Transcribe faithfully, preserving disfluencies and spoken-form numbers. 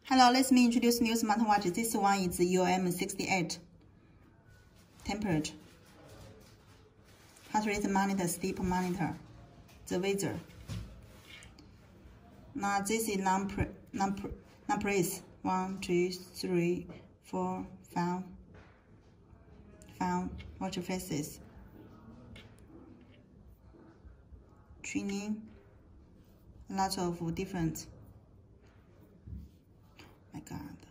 Hello, let me introduce new smartwatch. This one is U M sixty-eight. Temperature. Heart rate monitor, sleep monitor. The visor. Now this is number number numbers. One, two, three, four, five. Five. Watch faces. Training. A lot of different. My God.